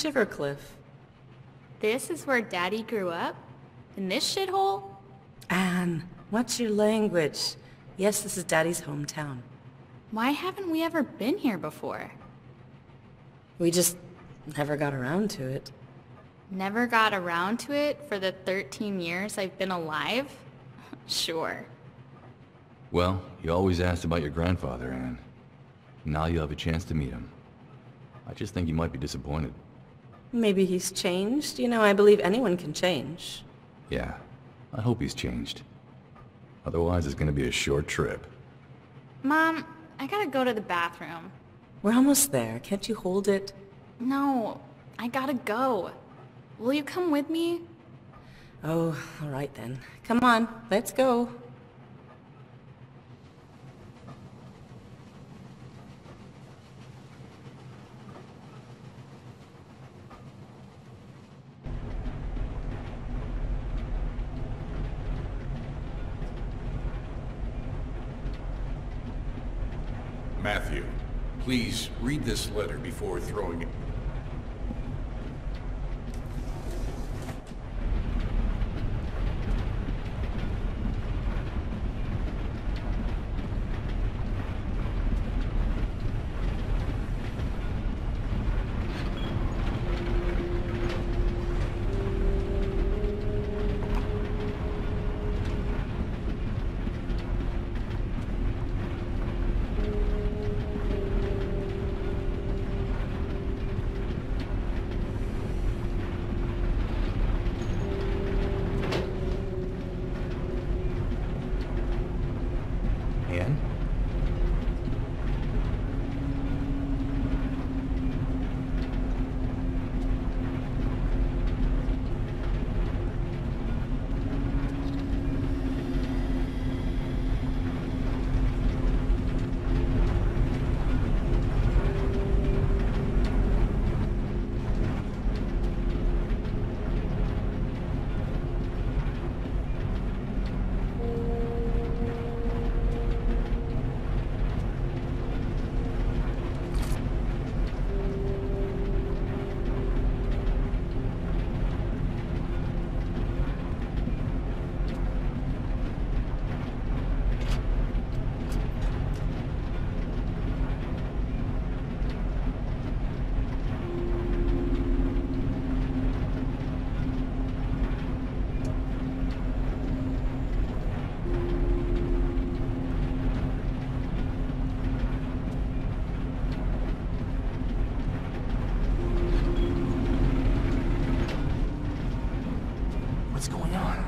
Shivercliff. This is where Daddy grew up? In this shithole? Anne, what's your language? Yes, this is Daddy's hometown. Why haven't we ever been here before? We just never got around to it. Never got around to it for the 13 years I've been alive? Sure. Well, you always asked about your grandfather, Anne. Now you'll have a chance to meet him. I just think you might be disappointed. Maybe he's changed. You know, I believe anyone can change. Yeah, I hope he's changed. Otherwise, it's gonna be a short trip. Mom, I gotta go to the bathroom. We're almost there. Can't you hold it? No, I gotta go. Will you come with me? Oh, all right then. Come on, let's go. Matthew, please read this letter before throwing it. Anne? What's going on?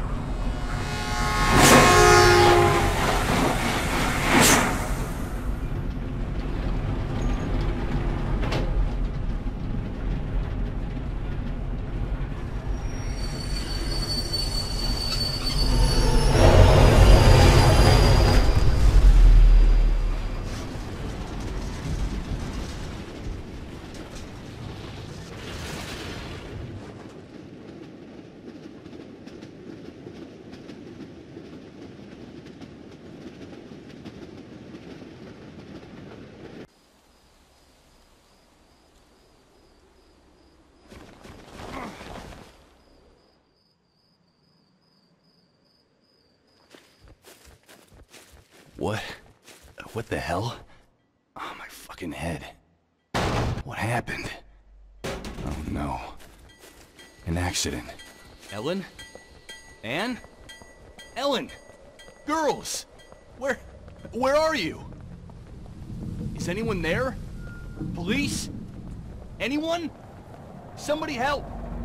What? What the hell? Oh, my fucking head. What happened? Oh no. An accident. Ellen? Anne? Ellen! Girls! Where are you? Is anyone there? Police? Anyone? Somebody help!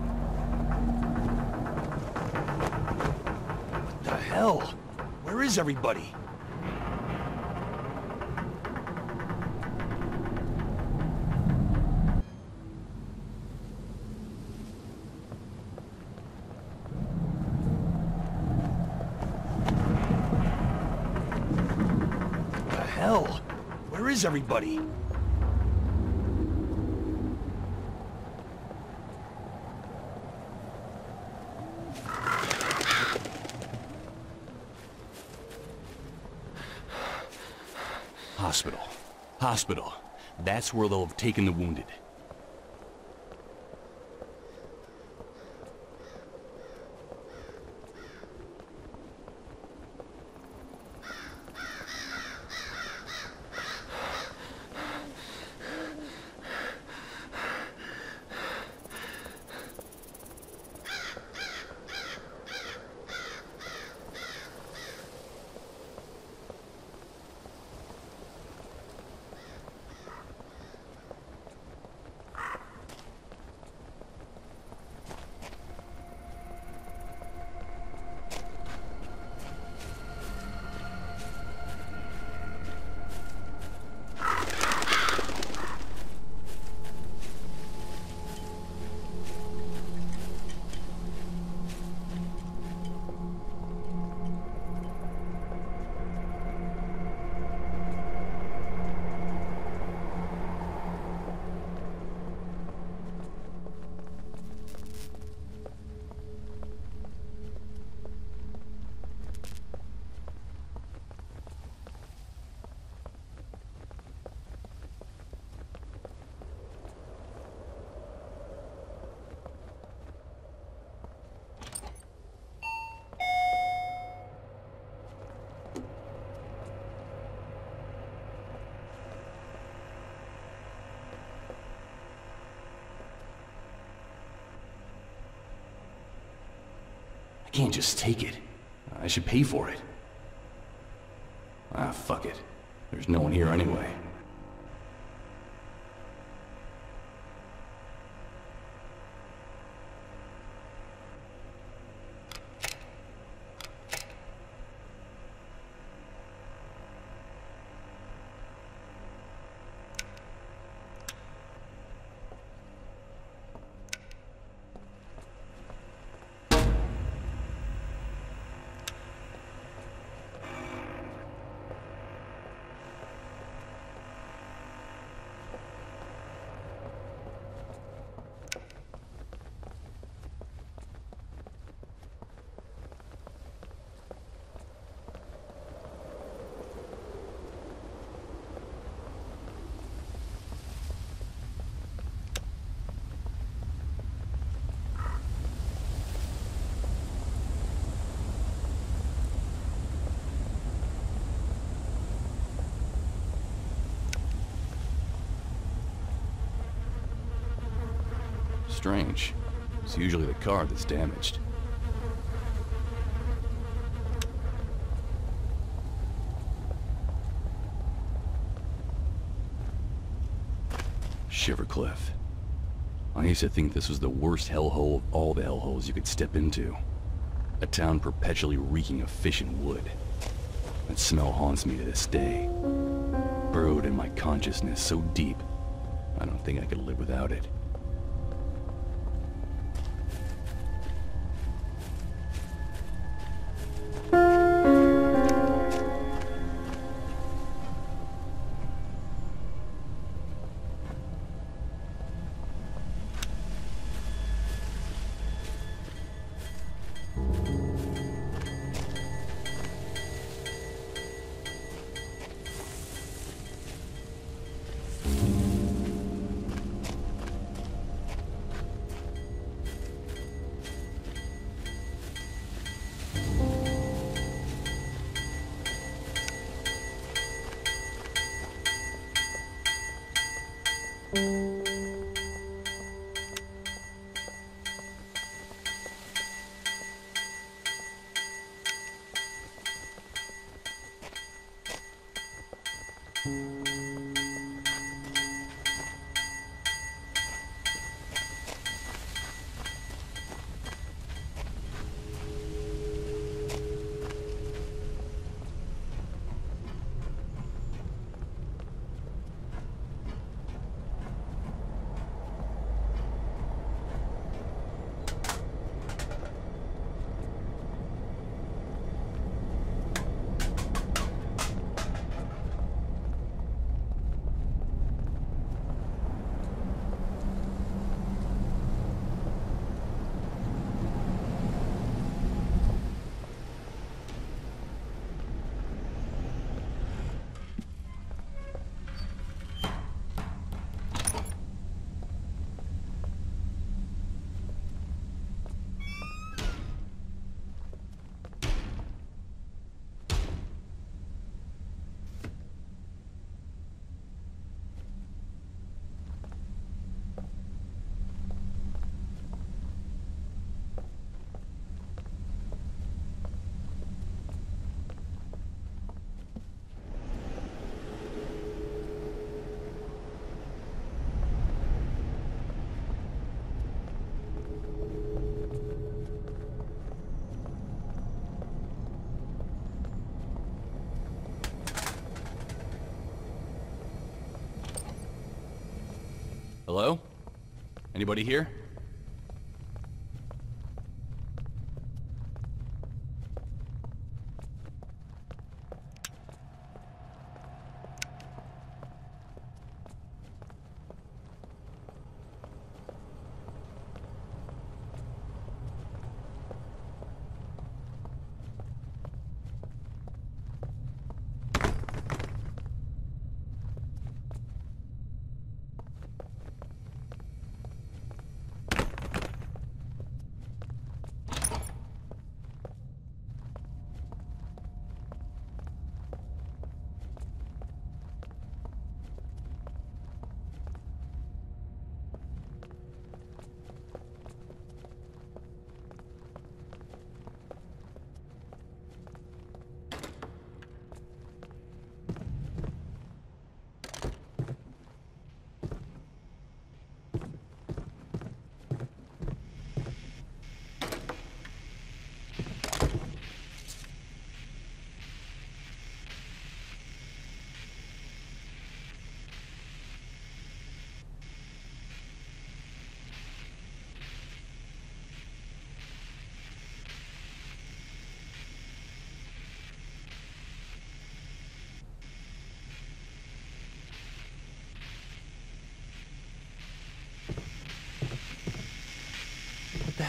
What the hell? Where is everybody? Hell, where is everybody? Hospital. Hospital. That's where they'll have taken the wounded. I can't just take it. I should pay for it. Ah, fuck it. There's no one here anyway. Strange. It's usually the car that's damaged. Shivercliff. I used to think this was the worst hellhole of all the hellholes you could step into. A town perpetually reeking of fish and wood. That smell haunts me to this day. Burrowed in my consciousness so deep, I don't think I could live without it. Hello? Anybody here?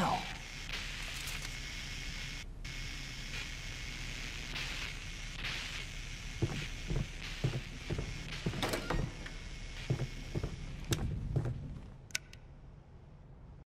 hell?